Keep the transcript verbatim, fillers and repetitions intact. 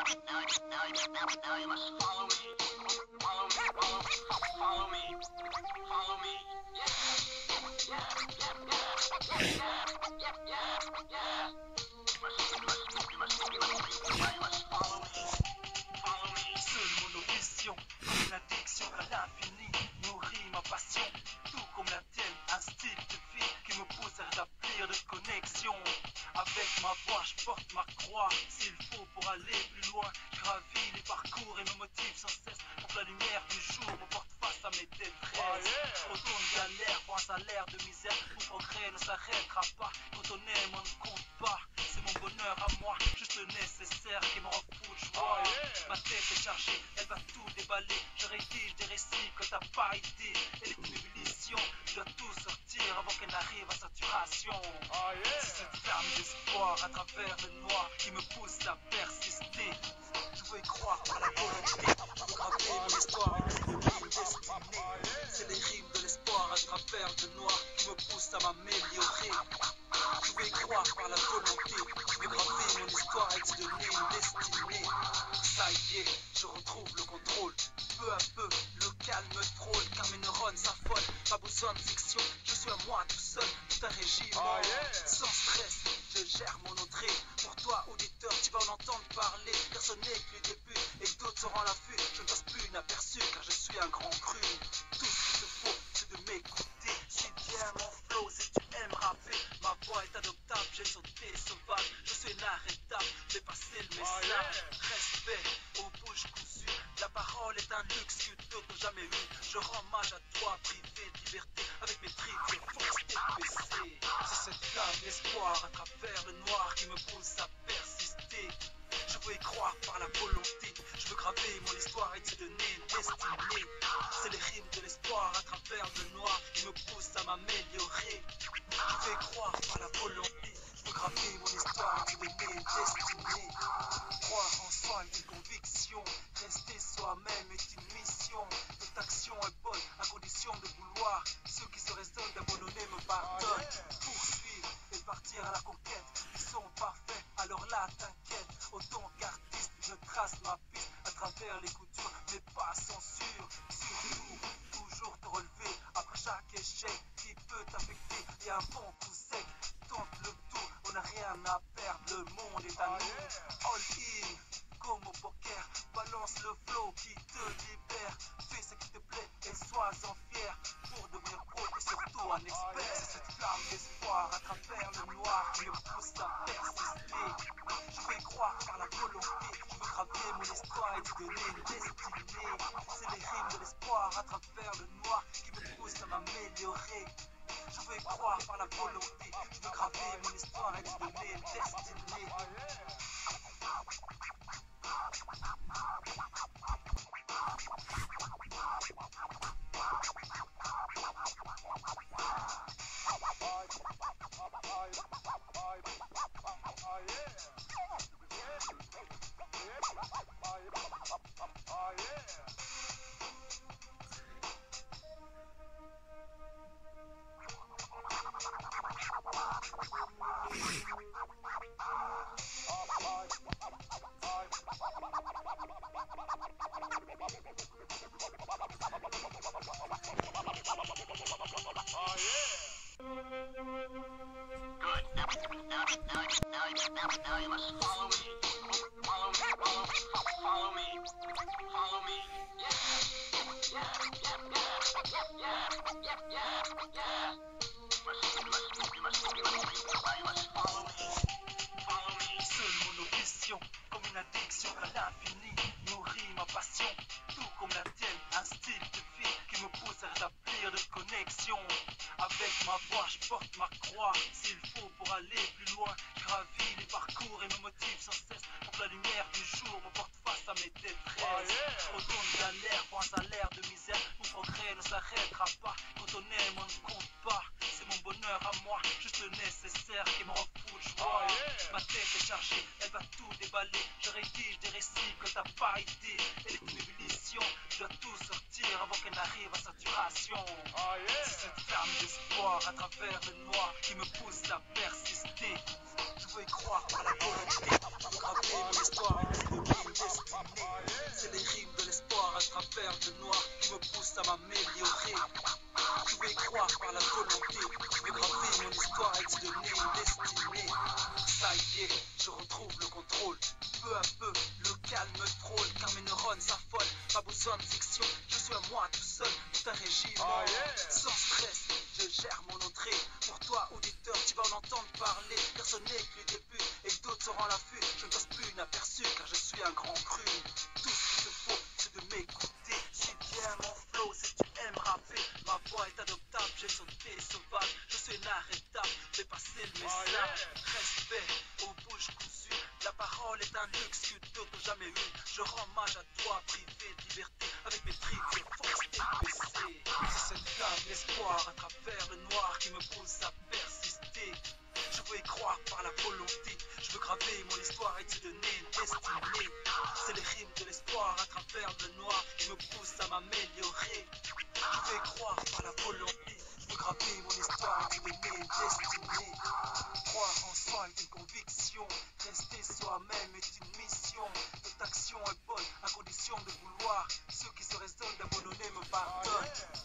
Seule mon audition, comme une addiction à l'infini, nourrit ma passion, tout comme la tienne, un style de vie qui me pousse à rétablir de connexion. Avec ma voix, je porte ma croix, s'il faut pour aller plus loin, je gravis les parcours et me motive sans cesse, pour que la lumière du jour me porte face à mes détresses. Retourne galère pour un salaire de misère, mon progrès ne s'arrêtera pas, quand on aime on ne compte pas, c'est mon bonheur à moi, juste le nécessaire qui me rend fou de joie. Ma tête est chargée, elle va tout déballer, je rédige des récits que t'as pas idée, elle est une ébullition, je dois tout sortir avant qu'elle n'arrive à saturation. C'est cette flamme d'espoir à travers le noir qui me pousse à persister. Je veux y croire par la volonté, je veux graver mon histoire et une destinée. C'est les rimes de l'espoir à travers le noir qui me poussent à m'améliorer. Je veux y croire par la volonté, je veux graver mon histoire et te donner une destinée. Ça y est, je retrouve le contrôle. Peu à peu, le calme frôle, car mes neurones s'affolent. Pas besoin de fiction, je suis à moi tout seul, tout un régime. Oh yeah. Sans stress, je gère mon entrée. Pour toi, auditeur, tu vas en entendre parler. Personne n'est que le début, et d'autres seront à l'affût. Je ne passe plus inaperçu, car je suis un grand cru. Tout ce qu'il te faut, c'est de m'écouter. Si bien mon flow, si tu aimes rapper, ma voix est adoptable, j'ai sauté sauvage. Je suis inarrêtable, j'ai passé le message. Respect aux bouches cousues, la parole est un luxe que d'autres n'ont jamais eu. Je rends hommage à toi, privé de liberté, avec mes tripes, je fonce T P C. C'est cette flamme d'espoir à travers le noir qui me pousse à persister. Je veux y croire par la volonté, je veux graver mon histoire et te donner une destinée. C'est les rimes de l'espoir à travers le noir qui me poussent à m'améliorer. Je veux y croire par la volonté, je veux graver mon histoire et te donner une destinée. Croire en soi est une conviction, rester soi-même est une mission. Toute action est bonne à condition de vouloir. Ceux qui se raisonnent d'abandonner me pardonnent. Poursuivre et partir à la conquête, ils sont parfaits, alors là t'inquiète. Autant qu'artiste, je trace ma piste à travers les coutures, mais pas censure. Surtout, toujours te relever après chaque échec qui peut t'affecter. Et un bon coup sec, tente le tout, on n'a rien à perdre, le monde est à nous. All in, comme au poker, balance le flow qui te libère. Fais ce qui te plaît et sois-en fier pour devenir pro et surtout un expert. C'est cette flamme d'espoir à travers le noir qui me pousse à persister. Je veux y croire par la volonté, je veux graver mon histoire et te donner une destinée. C'est les rimes de l'espoir à travers le noir qui me poussent à m'améliorer. Je veux y croire par la volonté, je veux graver mon histoire et te donner une destinée. Now you must follow me. Follow me, follow me, follow me. Follow me. Yeah. Yeah, yeah, yeah, yeah, yeah, yeah, yeah. You must, you must, you must, you must, now you must follow me. Follow me. Seule mon audition, comme une addiction à l'infini, nourrit ma passion, tout comme la tienne, un style de vie qui me pousse à rétablir de connexion. Avec ma voix, je porte ma croix, s'il faut pour aller plus loin, je gravis les parcours et me motive sans cesse, pour que la lumière du jour me porte face à mes détresses. Oh yeah. Retourne galère pour un salaire de misère, mon progrès ne s'arrêtera pas, quand on aime on ne compte pas, c'est mon bonheur à moi, juste le nécessaire qui me rend fou de joie. Oh yeah. Ma tête est chargée, elle va tout déballer, je rédige des récits que t'as pas idée, elle est une ébullition, je dois tout sortir avant qu'elle n'arrive à saturation. Oh yeah. C'est cette flamme d'espoir à travers le noir qui me pousse à persister. Je veux y croire par la volonté, je veux graver mon histoire et te donner une pousse à m'améliorer. Je veux y croire par la volonté, je veux graver mon histoire et te donner une destinée. Ça y est, je retrouve le contrôle. Peu à peu, le calme frôle, car mes neurones s'affolent. Pas besoin de fiction, je suis à moi tout seul, tout un régime. Oh yeah. Sans stress, je gère mon entrée. Pour toi, auditeur, tu vas en entendre parler. Personne n'est que le début, et d'autres seront à l'affût. Je ne passe plus inaperçu, car je suis un grand cru. Tout ce qu'il te faut, c'est de m'écouter. Si bien mon flow, si tu aimes rapper, ma voix est adoptable, j'ai sauté sauvage. Je suis inarrêtable, fais passer le message. Oh yeah. Respect aux bouches cousues, la parole est un luxe que d'autres n'ont jamais eu. Je rends hommage à toi, privé de liberté, avec mes tripes, je force tes P C. C'est cette flamme d'espoir à travers le noir qui me pousse à persister. Je veux y croire par la volonté, je veux graver mon histoire et te donner une destinée. C'est les rimes de l'espoir à travers le noir qui me poussent à m'améliorer. Je veux y croire par la volonté, je veux graver mon histoire et te donner une destinée. Croire en soi est une conviction, rester soi-même est une mission. Toute action est bonne à condition de vouloir. Ceux qui se raisonnent d'abandonner me pardonnent.